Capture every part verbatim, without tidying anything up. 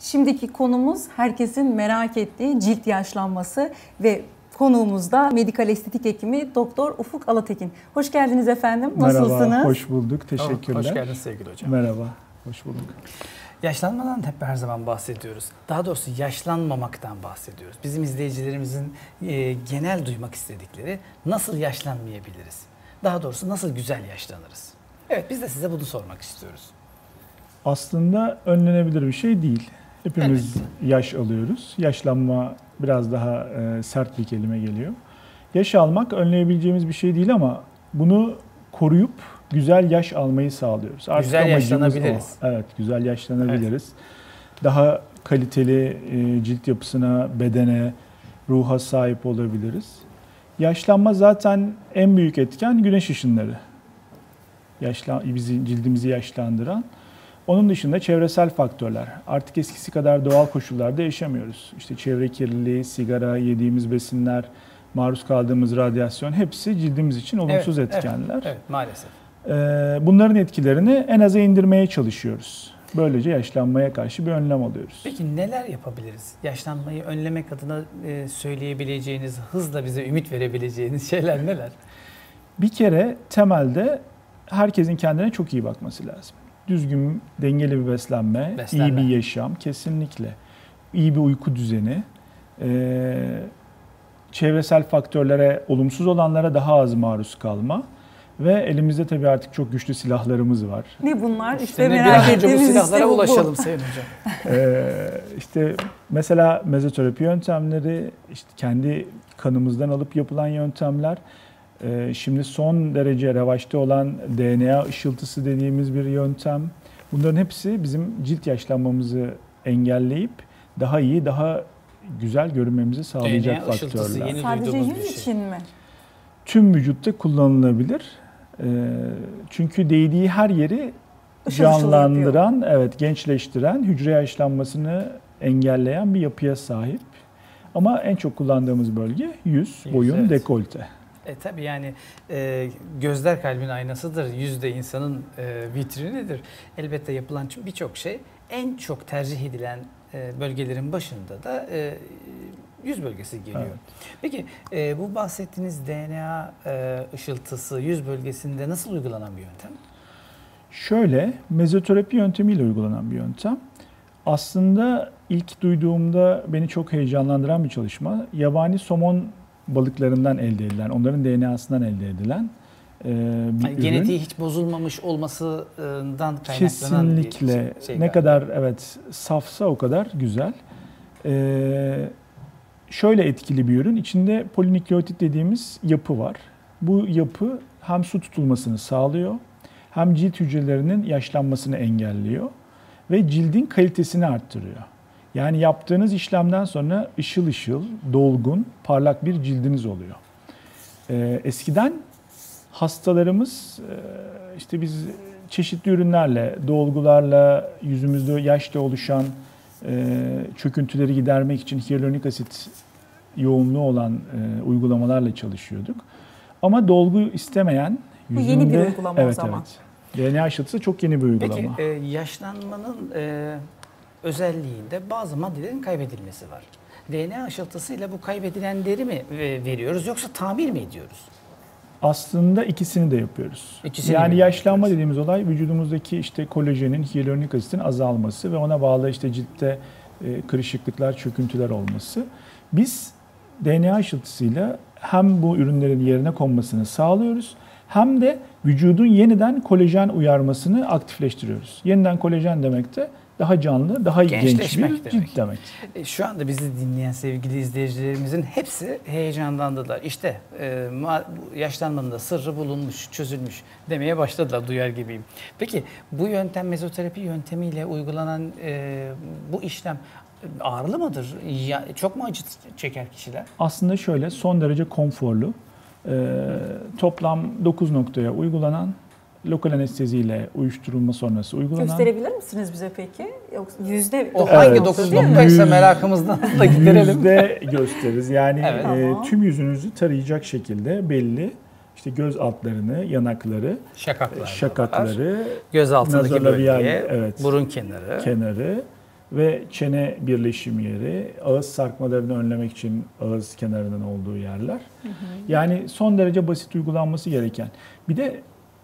Şimdiki konumuz herkesin merak ettiği cilt yaşlanması ve konuğumuz da medikal estetik hekimi Doktor Ufuk Alatekin. Hoş geldiniz efendim. Nasılsınız? Merhaba, hoş bulduk. Teşekkürler. Hoş geldiniz sevgili hocam. Merhaba, hoş bulduk. Yaşlanmadan hep her zaman bahsediyoruz. Daha doğrusu yaşlanmamaktan bahsediyoruz. Bizim izleyicilerimizin e, genel duymak istedikleri nasıl yaşlanmayabiliriz? Daha doğrusu nasıl güzel yaşlanırız? Evet, biz de size bunu sormak istiyoruz. Aslında önlenebilir bir şey değil. Hepimiz evet. yaş alıyoruz. Yaşlanma biraz daha e, sert bir kelime geliyor. Yaş almak önleyebileceğimiz bir şey değil ama bunu koruyup güzel yaş almayı sağlıyoruz. Artık güzel yaşlanabiliriz. O. Evet, güzel yaşlanabiliriz. Evet. Daha kaliteli e, cilt yapısına, bedene, ruha sahip olabiliriz. Yaşlanma zaten en büyük etken güneş ışınları. Yaşlan, bizi, cildimizi yaşlandıran. Onun dışında çevresel faktörler. Artık eskisi kadar doğal koşullarda yaşamıyoruz. İşte çevre kirliliği, sigara, yediğimiz besinler, maruz kaldığımız radyasyon hepsi cildimiz için olumsuz evet, etkenler. Evet, evet, maalesef. Bunların etkilerini en aza indirmeye çalışıyoruz. Böylece yaşlanmaya karşı bir önlem alıyoruz. Peki neler yapabiliriz? Yaşlanmayı önlemek adına söyleyebileceğiniz, hızla bize ümit verebileceğiniz şeyler neler? Bir kere temelde herkesin kendine çok iyi bakması lazım. Düzgün, dengeli bir beslenme, beslenme, iyi bir yaşam kesinlikle. İyi bir uyku düzeni, ee, çevresel faktörlere, olumsuz olanlara daha az maruz kalma. Ve elimizde tabii artık çok güçlü silahlarımız var. Ne bunlar? İşte, işte merak ettiğimiz bu silahlara işte ulaşalım Sayın Hocam. ee, işte mesela mezoterapi yöntemleri, işte kendi kanımızdan alıp yapılan yöntemler. Ee, şimdi son derece revaçta olan D N A ışıltısı dediğimiz bir yöntem. Bunların hepsi bizim cilt yaşlanmamızı engelleyip daha iyi, daha güzel görünmemizi sağlayacak D N A faktörler. Yeni Sadece yüz şey. için mi? Tüm vücutta kullanılabilir. Çünkü değdiği her yeri Işıl canlandıran, evet gençleştiren, hücre yaşlanmasını engelleyen bir yapıya sahip. Ama en çok kullandığımız bölge yüz, yüz boyun, evet. dekolte. E tabii yani e, gözler kalbin aynasıdır, yüz de insanın e, vitrinidir. Elbette yapılan birçok şey en çok tercih edilen e, bölgelerin başında da e, yüz bölgesi geliyor. Evet. Peki e, bu bahsettiğiniz D N A e, ışıltısı yüz bölgesinde nasıl uygulanan bir yöntem? Şöyle, mezoterapi yöntemiyle uygulanan bir yöntem. Aslında ilk duyduğumda beni çok heyecanlandıran bir çalışma. Yabani somon balıklarından elde edilen, onların D N A'sından elde edilen e, bir yani ürün. Genetiği hiç bozulmamış olmasından kaynaklanan kesinlikle bir şey. Ne kadar evet safsa o kadar güzel. Ee, şöyle etkili bir ürün. İçinde polinükleotit dediğimiz yapı var. Bu yapı hem su tutulmasını sağlıyor, hem cilt hücrelerinin yaşlanmasını engelliyor ve cildin kalitesini arttırıyor. Yani yaptığınız işlemden sonra ışıl ışıl, dolgun, parlak bir cildiniz oluyor. Ee, eskiden hastalarımız işte biz çeşitli ürünlerle, dolgularla, yüzümüzde yaşla oluşan çöküntüleri gidermek için hyaluronik asit yoğunluğu olan uygulamalarla çalışıyorduk. Ama dolgu istemeyen yüzünde... Bu yeni bir uygulama evet, o zaman. Evet. D N A ışıltısı çok yeni bir uygulama. Peki e, yaşlanmanın e, özelliğinde bazı maddelerin kaybedilmesi var. D N A ışıltısıyla bu kaybedilenleri mi veriyoruz yoksa tamir mi ediyoruz? Aslında ikisini de yapıyoruz. İkisini yani yaşlanma yapıyoruz. Dediğimiz olay vücudumuzdaki işte kolajenin, hyaluronik asitin azalması ve ona bağlı işte ciltte e, kırışıklıklar, çöküntüler olması. Biz D N A ışıltısıyla hem bu ürünlerin yerine konmasını sağlıyoruz hem de vücudun yeniden kolajen uyarmasını aktifleştiriyoruz. Yeniden kolajen demek de daha canlı, daha genç bir demek. cilt demek. Şu anda bizi dinleyen sevgili izleyicilerimizin hepsi heyecanlandılar. İşte e, yaşlanmanın da sırrı bulunmuş, çözülmüş demeye başladılar, duyar gibiyim. Peki bu yöntem mezoterapi yöntemiyle uygulanan e, bu işlem ağrılı mıdır? Ya, çok mu acı çeker kişiler? Aslında şöyle son derece konforlu. E, toplam dokuz noktaya uygulanan, lokal anesteziyle uyuşturulma sonrası uygulanan. Gösterebilir misiniz bize peki? Yoksa yüzde o hangi evet, dokuz noktaysa merakımızdan da giderelim. Yüzde gösteririz. Yani evet. e, tüm yüzünüzü tarayacak şekilde belli. İşte göz altlarını, yanakları, şakaklar, şakakları, göz altındaki bölge, evet, burun kenarı, kenarı ve çene birleşim yeri, ağız sarkmalarını önlemek için ağız kenarının olduğu yerler. Hı hı. Yani son derece basit uygulanması gereken. Bir de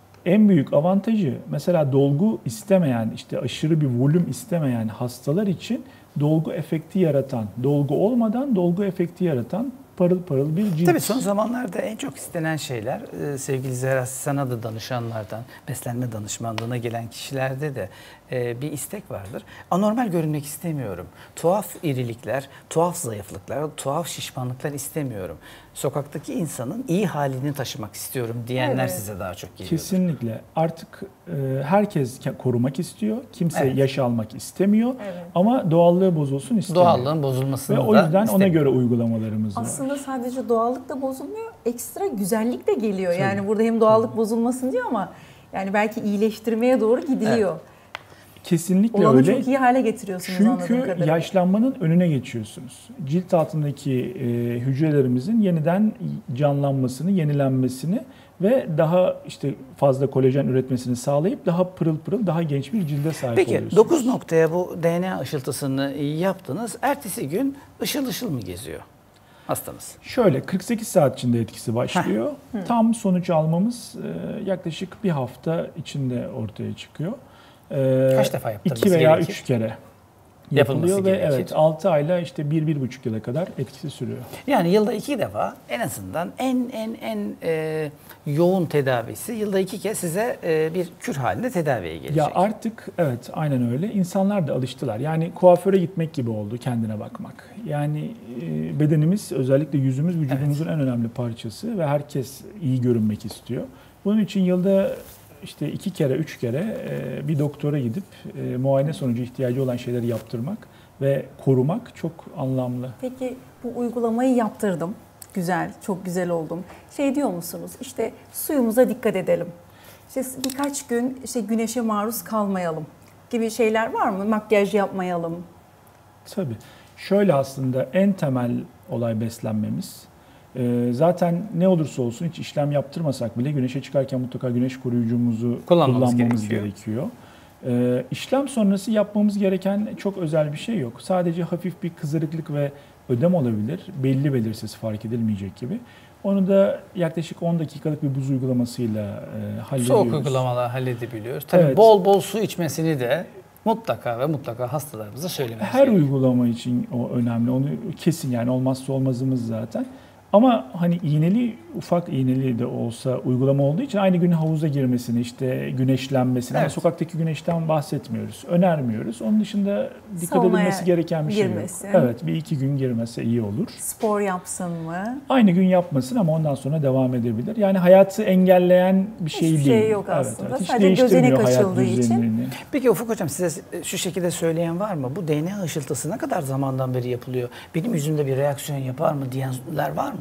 en büyük avantajı mesela dolgu istemeyen, işte aşırı bir volüm istemeyen hastalar için dolgu efekti yaratan, dolgu olmadan dolgu efekti yaratan parıl parıl bir cilt. Tabii son zamanlarda en çok istenen şeyler e, sevgili Zehra, sana da danışanlardan, beslenme danışmanlığına gelen kişilerde de e, bir istek vardır. Anormal görünmek istemiyorum. Tuhaf irilikler, tuhaf zayıflıklar, tuhaf şişmanlıklar istemiyorum. Sokaktaki insanın iyi halini taşımak istiyorum diyenler evet. size daha çok geliyor. Kesinlikle. Artık e, herkes korumak istiyor. Kimse evet. yaş almak istemiyor. Evet. Ama doğallığı bozulsun istemiyor. Doğallığın bozulmasını ve da o yüzden istemiyor. ona göre uygulamalarımız var. Aslında sadece doğallık da bozulmuyor, ekstra güzellik de geliyor. Tabii. Yani burada hem doğallık Tabii. bozulmasın diyor ama yani belki iyileştirmeye doğru gidiliyor. Evet. Kesinlikle Olanı öyle. çok iyi hale getiriyorsunuz Çünkü anladığım kadarıyla. Çünkü yaşlanmanın önüne geçiyorsunuz. Cilt altındaki e, hücrelerimizin yeniden canlanmasını, yenilenmesini ve daha işte fazla kolajen üretmesini sağlayıp daha pırıl pırıl, daha genç bir cilde sahip Peki, oluyorsunuz. Peki dokuz noktaya bu D N A ışıltısını yaptınız. Ertesi gün ışıl ışıl mı geziyor hastamız? Şöyle kırk sekiz saat içinde etkisi başlıyor. Tam sonuç almamız e, yaklaşık bir hafta içinde ortaya çıkıyor. Ee, Kaç defa yaptınız? İki veya gerekir? üç kere yapılması yapılıyor ve gerekir. evet altı ayla işte bir bir buçuk yıla kadar etkisi sürüyor. Yani yılda iki defa en azından en en en e, yoğun tedavisi yılda iki kez size e, bir kür halinde tedaviye gelecek. Ya artık evet aynen öyle. İnsanlar da alıştılar. Yani kuaföre gitmek gibi oldu, kendine bakmak. Yani e, bedenimiz, özellikle yüzümüz vücudumuzun evet. en önemli parçası ve herkes iyi görünmek istiyor. Bunun için yılda İşte iki kere, üç kere bir doktora gidip muayene sonucu ihtiyacı olan şeyleri yaptırmak ve korumak çok anlamlı. Peki bu uygulamayı yaptırdım. Güzel, çok güzel oldum. Şey diyor musunuz? İşte suyumuza dikkat edelim. İşte birkaç gün işte güneşe maruz kalmayalım gibi şeyler var mı? Makyaj yapmayalım. Tabii. Şöyle aslında en temel olay beslenmemiz. Zaten ne olursa olsun hiç işlem yaptırmasak bile güneşe çıkarken mutlaka güneş koruyucumuzu kullanmamız, kullanmamız gerekiyor. gerekiyor. İşlem sonrası yapmamız gereken çok özel bir şey yok. Sadece hafif bir kızarıklık ve ödem olabilir. Belli belirsiz, fark edilmeyecek gibi. Onu da yaklaşık on dakikalık bir buz uygulamasıyla hallediyoruz. Soğuk uygulamalar halledebiliyoruz. Tabii evet. bol bol su içmesini de mutlaka ve mutlaka hastalarımıza söylememiz Her gerekiyor. Uygulama için o önemli. Onu kesin, yani olmazsa olmazımız zaten. Ama hani iğneli, ufak iğneli de olsa uygulama olduğu için aynı gün havuza girmesini, işte güneşlenmesini, evet. ama sokaktaki güneşten bahsetmiyoruz, önermiyoruz. Onun dışında dikkat Saunaya edilmesi gereken bir girmesin. şey yok. Evet, bir iki gün girmese iyi olur. Spor yapsın mı? Aynı gün yapmasın ama ondan sonra devam edebilir. Yani hayatı engelleyen bir şey Hiçbir değil. şey yok aslında. Evet, evet. Sadece gözenek açıldığı için. Peki Ufuk Hocam, size şu şekilde söyleyen var mı? Bu D N A ışıltısı ne kadar zamandan beri yapılıyor? Benim yüzümde bir reaksiyon yapar mı diyenler var mı?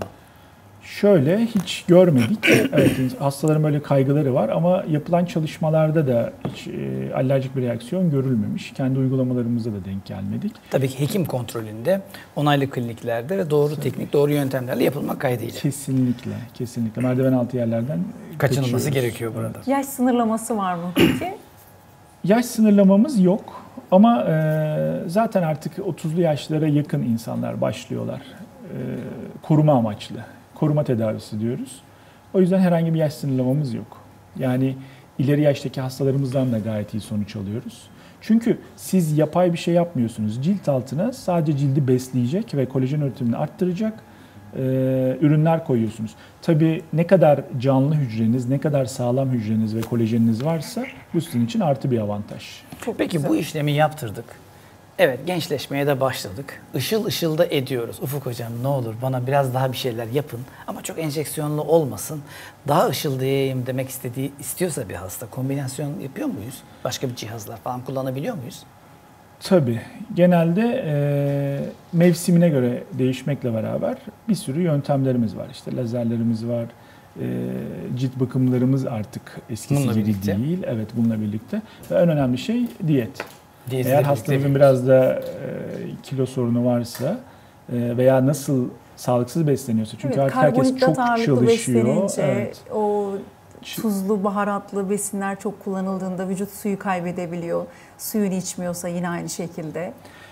Şöyle hiç görmedik. Evet, hastaların böyle kaygıları var ama yapılan çalışmalarda da hiç e, alerjik bir reaksiyon görülmemiş. Kendi uygulamalarımızda da denk gelmedik. Tabii ki hekim kontrolünde, onaylı kliniklerde ve doğru Tabii. teknik, doğru yöntemlerle yapılmak kaydıyla. Kesinlikle, kesinlikle. Merdiven altı yerlerden kaçınılması kaçıyoruz. gerekiyor burada. Yaş sınırlaması var mı peki? Yaş sınırlamamız yok ama e, zaten artık otuzlu yaşlara yakın insanlar başlıyorlar. E, koruma amaçlı. Koruma tedavisi diyoruz. O yüzden herhangi bir yaş sınırlamamız yok. Yani ileri yaştaki hastalarımızdan da gayet iyi sonuç alıyoruz. Çünkü siz yapay bir şey yapmıyorsunuz. Cilt altına sadece cildi besleyecek ve kolajen üretimini arttıracak e, ürünler koyuyorsunuz. Tabii ne kadar canlı hücreniz, ne kadar sağlam hücreniz ve kolajeniniz varsa bu sizin için artı bir avantaj. Çok Peki güzel. Bu işlemi yaptırdık. Evet, gençleşmeye de başladık. Işıl ışıl da ediyoruz. Ufuk Hocam ne olur bana biraz daha bir şeyler yapın ama çok enjeksiyonlu olmasın. Daha ışıldayayım demek istediği istiyorsa bir hasta kombinasyon yapıyor muyuz? Başka bir cihazlar falan kullanabiliyor muyuz? Tabii. Genelde e, mevsimine göre değişmekle beraber bir sürü yöntemlerimiz var. İşte lazerlerimiz var. E, cilt bakımlarımız artık eskisi bununla gibi birlikte. değil. Evet, bununla birlikte. Ve en önemli şey diyet. Diyetle Eğer hastanızın biraz da e, kilo sorunu varsa e, veya nasıl sağlıksız besleniyorsa çünkü evet, artık herkes çok çalışıyor. Evet. O tuzlu, baharatlı besinler çok kullanıldığında vücut suyu kaybedebiliyor. Suyunu içmiyorsa yine aynı şekilde.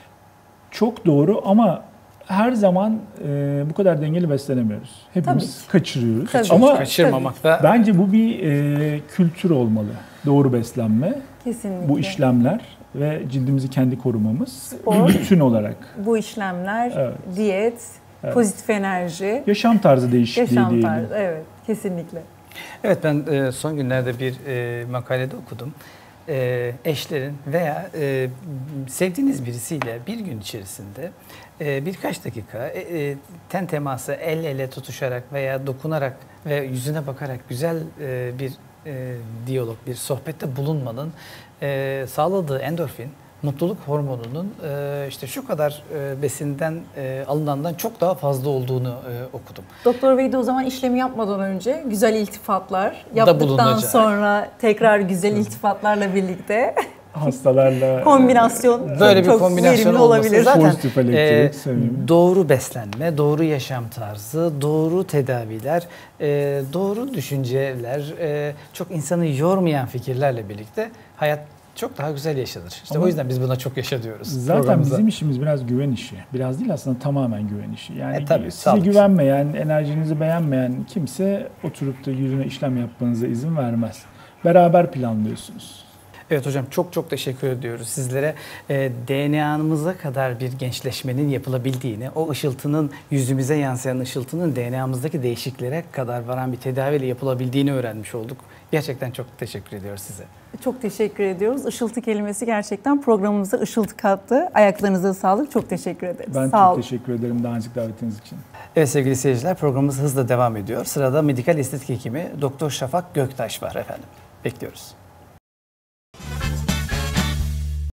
Çok doğru ama her zaman e, bu kadar dengeli beslenemiyoruz. Hepimiz kaçırıyoruz. Tabii. Ama Kaçırmamak da bence bu bir e, kültür olmalı. Doğru beslenme, Kesinlikle. bu işlemler ve cildimizi kendi korumamız Spor. bütün olarak. Bu işlemler, Evet. diyet, Evet. pozitif enerji, Yaşam tarzı değişikliği yaşam diyelim. tarzı. Evet, kesinlikle. Evet, ben e, son günlerde bir e, makalede okudum. E, eşlerin veya e, sevdiğiniz birisiyle bir gün içerisinde e, birkaç dakika e, e, ten teması, el ele tutuşarak veya dokunarak ve yüzüne bakarak güzel e, bir e, diyalog, bir sohbette bulunmanın e, sağladığı endorfin, mutluluk hormonunun e, işte şu kadar e, besinden e, alınandan çok daha fazla olduğunu e, okudum. Doktor Bey de o zaman işlemi yapmadan önce güzel iltifatlar yaptıktan bulunacak. sonra tekrar güzel iltifatlarla birlikte Hastalarla kombinasyon Böyle bir çok kombinasyon verimli olması olabilir. zaten pozitif elektrik, e, sevim. doğru beslenme, doğru yaşam tarzı, doğru tedaviler, e, doğru düşünceler, e, çok insanı yormayan fikirlerle birlikte hayat çok daha güzel yaşanır. İşte Ama o yüzden biz buna çok yaşa diyoruz. Zaten programımızda. bizim işimiz biraz güven işi. Biraz değil aslında tamamen güven işi. Yani E, tabii, size sağlık. güvenmeyen, enerjinizi beğenmeyen kimse oturup da yüzüne işlem yapmanıza izin vermez. Beraber planlıyorsunuz. Evet hocam, çok çok teşekkür ediyoruz sizlere. E, D N A'mıza kadar bir gençleşmenin yapılabildiğini, o ışıltının, yüzümüze yansıyan ışıltının D N A'mızdaki değişikliklere kadar varan bir tedaviyle yapılabildiğini öğrenmiş olduk. Gerçekten çok teşekkür ediyoruz size. Çok teşekkür ediyoruz. Işıltı kelimesi gerçekten programımıza ışıltı kattı. Ayaklarınıza sağlık. Çok teşekkür ederiz. Ben Sağ çok olun. teşekkür ederim daha önceki davetiniz için. Evet sevgili seyirciler, programımız hızla devam ediyor. Sırada medikal estetik hekimi Doktor Şafak Göktaş var efendim. Bekliyoruz.